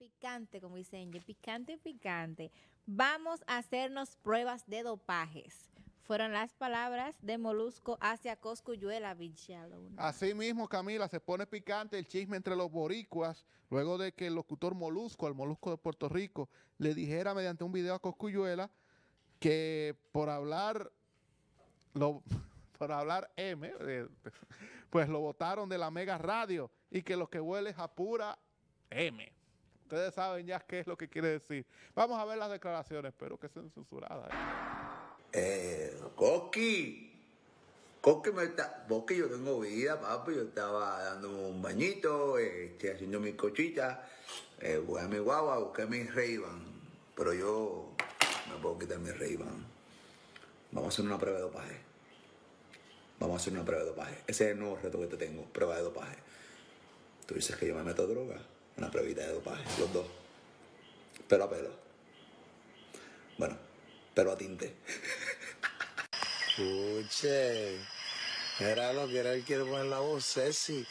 picante, como dice Angie, picante, picante. Vamos a hacernos pruebas de dopajes. Fueron las palabras de Molusco hacia Cosculluela Villalona. Así mismo, Camila, se pone picante el chisme entre los boricuas, luego de que el locutor Molusco, el Molusco de Puerto Rico, le dijera mediante un video a Cosculluela que por hablar, lo, por hablar pues lo botaron de la Mega Radio y que lo que huele es a pura M. Ustedes saben ya qué es lo que quiere decir. Vamos a ver las declaraciones, espero que sean censuradas. Coqui me está, porque yo tengo vida, papi, yo estaba dando un bañito, haciendo mis cochitas, voy a mi guagua, busqué mi Ray-Ban, pero yo me puedo quitar mi Ray-Ban. Vamos a hacer una prueba de dopaje. Vamos a hacer una prueba de dopaje. Ese es el nuevo reto que te tengo, prueba de dopaje. Tú dices que yo me meto droga, una pruebita de dopaje, los dos, pelo a pelo. Bueno, pelo a tinte. Escuche, era lo que era, él quiere poner la voz sexy.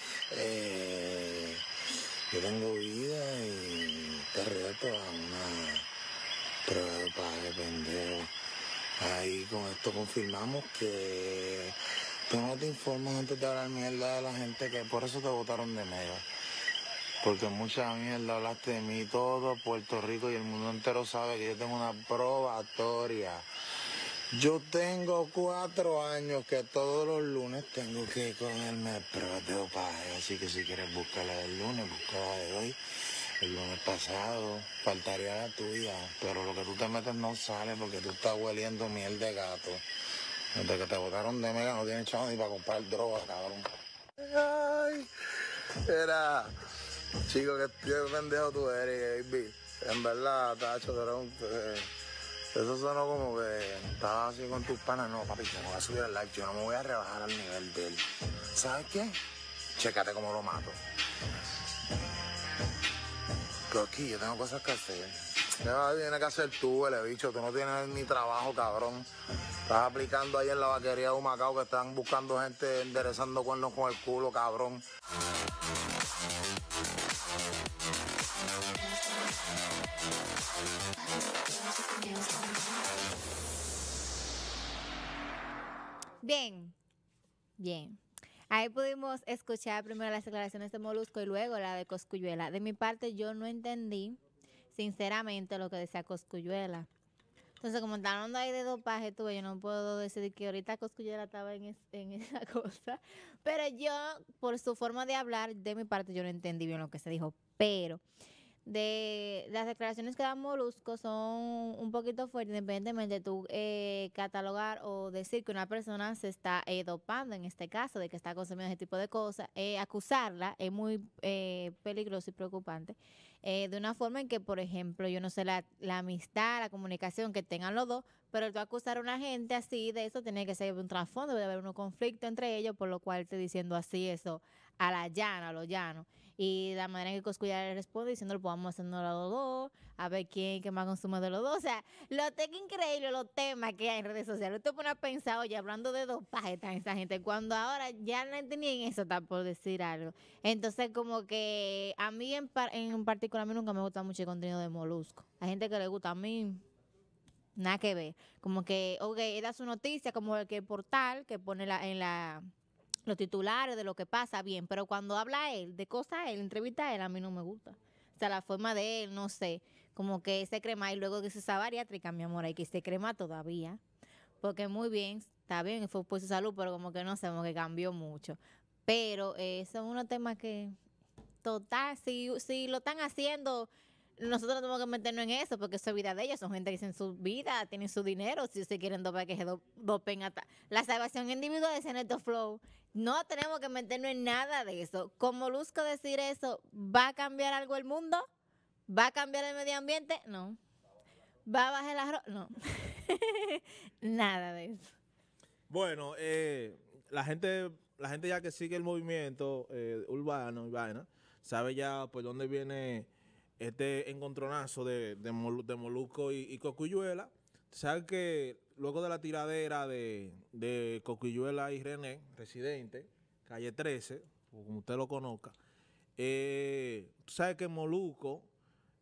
Yo tengo vida y te reto a una prueba de dopaje, pendejo. Ahí con esto confirmamos que tú no te informas antes de hablar mierda de la gente, que por eso te votaron de medio. Porque mucha mierda hablaste de mí, todo Puerto Rico y el mundo entero sabe que yo tengo una probatoria. Yo tengo 4 años que todos los lunes tengo que cogerme pruebas de dopaje, así que si quieres buscarla del lunes, búscala de hoy. El lunes pasado faltaría la tuya, pero lo que tú te metes no sale porque tú estás hueliendo miel de gato. Desde que te botaron de mega no tienes chavo ni para comprar droga, cabrón. Ay, era, chico, qué pendejo tú eres, baby. En verdad, tacho, tú eres un... Eso sonó como que estabas así con tus panas. No, papi, te voy a subir el like. Yo no me voy a rebajar al nivel de él. ¿Sabes qué? Chécate cómo lo mato. Coqui, yo tengo cosas que hacer. ¿Qué tienes que hacer tú, el bicho? Tú no tienes ni trabajo, cabrón. Estás aplicando ahí en la vaquería de Humacao que están buscando gente enderezando cuernos con el culo, cabrón. Bien, bien. Ahí pudimos escuchar primero las declaraciones de Molusco y luego la de Cosculluela. De mi parte, yo no entendí, sinceramente, lo que decía Cosculluela. Entonces, como están hablando ahí de dopaje, yo no puedo decir que ahorita Cosculluela estaba en esa cosa. Pero yo, por su forma de hablar, de mi parte, yo no entendí bien lo que se dijo. Pero de las declaraciones que da Molusco son un poquito fuertes, independientemente de tú catalogar o decir que una persona se está dopando, en este caso, de que está consumiendo ese tipo de cosas, acusarla es muy peligroso y preocupante, de una forma en que, por ejemplo, yo no sé, la amistad, la comunicación que tengan los dos, pero tú acusar a una gente así de eso tiene que ser un trasfondo, debe haber un conflicto entre ellos, por lo cual estoy diciendo así eso a la llana, a lo llano. Y la manera en que Coscuya le responde diciendo, pues vamos haciendo los dos, a ver qué más consume de los dos. O sea, lo tengo increíble los temas que hay en redes sociales. Usted pone a pensar, oye, hablando de dopaje, está esa gente, cuando ahora ya no tenía en eso, está por decir algo. Entonces, como que a mí en particular, a mí nunca me gusta mucho el contenido de Molusco. Hay gente que le gusta, a mí nada que ver. Como que, ok, él da su noticia, como el que el portal que pone los titulares de lo que pasa, bien, pero cuando habla él, de cosas él, entrevista a él, a mí no me gusta. O sea, la forma de él, no sé, como que se crema y luego dice esa bariátrica, mi amor, hay que se crema todavía, porque muy bien, está bien, fue por su salud, pero como que no sé, como que cambió mucho. Pero son unos temas que, total, si lo están haciendo, nosotros no tenemos que meternos en eso, porque eso es vida de ellos, son gente que tiene su vida, tienen su dinero, si se quieren dopar, que se dopen hasta. La salvación individual es en estos flow. No tenemos que meternos en nada de eso. Como Luzco decir eso, ¿va a cambiar algo el mundo? ¿Va a cambiar el medio ambiente? No. ¿Va a bajar el arroz? No. Nada de eso. Bueno, la gente ya que sigue el movimiento urbano y vaina, sabe ya por dónde viene este encontronazo de Molusco y Cosculluela. Sabe que luego de la tiradera de Cosculluela y René, residente, calle 13, como usted lo conozca, tú sabes que Molusco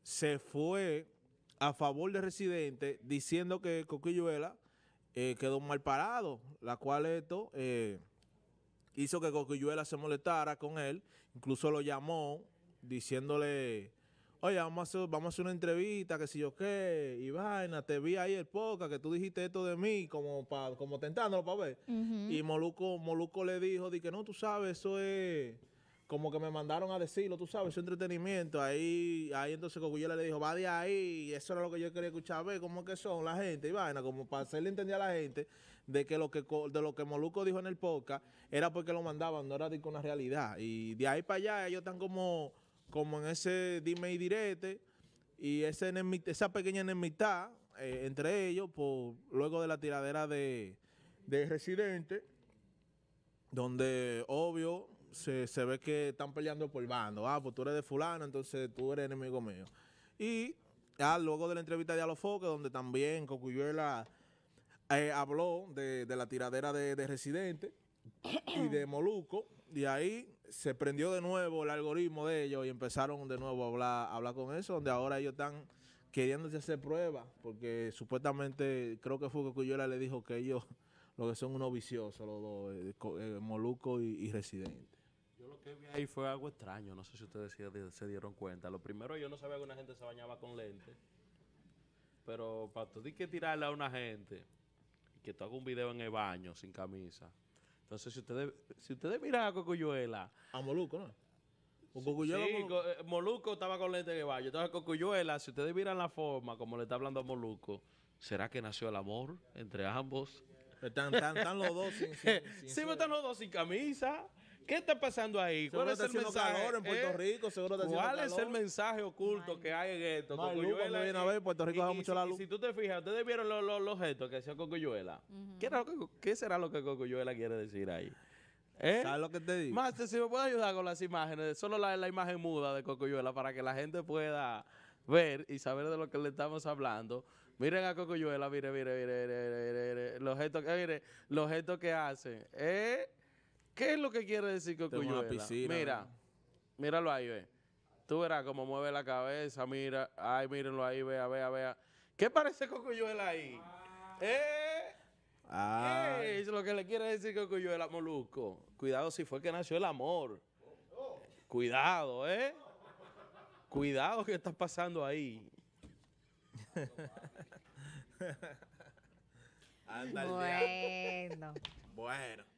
se fue a favor de Residente diciendo que Cosculluela quedó mal parado, la cual esto hizo que Cosculluela se molestara con él, incluso lo llamó diciéndole, oye, vamos a hacer una entrevista, que si yo qué, y vaina, te vi ahí el podcast, que tú dijiste esto de mí, como tentándolo para ver. Y Molusco le dijo, que no, tú sabes, eso es como que me mandaron a decirlo, tú sabes, eso es entretenimiento. Ahí entonces Cosculluela le dijo, va de ahí, y eso era lo que yo quería escuchar, ver cómo es que son la gente, y vaina, como para hacerle entender a la gente de que lo que Molusco dijo en el podcast era porque lo mandaban, no era de una realidad. Y de ahí para allá ellos están como en ese dime y direte, y esa pequeña enemistad entre ellos, luego de la tiradera de Residente, donde obvio se ve que están peleando por bando. Pues tú eres de fulano, entonces tú eres enemigo mío. Y luego de la entrevista de Alofoque, donde también Cosculluela habló de la tiradera de Residente y de Molusco, y ahí se prendió de nuevo el algoritmo de ellos y empezaron de nuevo a hablar con eso, donde ahora ellos están queriéndose hacer pruebas, porque supuestamente creo que fue que Cosculluela le dijo que ellos lo que son unos viciosos, los dos, Molusco y Residente. Yo lo que vi ahí fue algo extraño, no sé si ustedes se dieron cuenta. Lo primero, yo no sabía que una gente se bañaba con lentes, pero para tú di que tirarle a una gente que tú hagas un video en el baño sin camisa. Entonces, si ustedes miran a Cosculluela, A Molusco, ¿no? Molusco estaba con lente en el baño. Entonces, Cosculluela, si ustedes miran la forma como le está hablando a Molusco, ¿será que nació el amor entre ambos? Están los dos sin Sí, pero están los dos sin camisa. ¿Qué está pasando ahí? Seguro ¿Cuál es está el haciendo mensaje? calor en Puerto Rico, seguro está haciendo ¿Cuál calor. es el mensaje oculto que hay en esto? No hay luz, cuando viene a ver, Puerto Rico da mucho la luz. Si tú te fijas, ustedes vieron los gestos que hacía Cosculluela. ¿Qué será lo que Cosculluela quiere decir ahí? ¿Sabes lo que te digo? Master, si me puede ayudar con las imágenes, solo la imagen muda de Cosculluela para que la gente pueda ver y saber de lo que le estamos hablando. Miren a Cosculluela, mire, los gestos que hace. ¿Qué es lo que quiere decir Cosculluela? Mira, míralo ahí, ve. Tú verás cómo mueve la cabeza, mira. Ay, mírenlo ahí, vea. ¿Qué parece Cosculluela ahí? ¿Qué es lo que le quiere decir Cosculluela, Molusco? Cuidado si fue que nació el amor. Cuidado, Cuidado que está pasando ahí. Bueno. Bueno.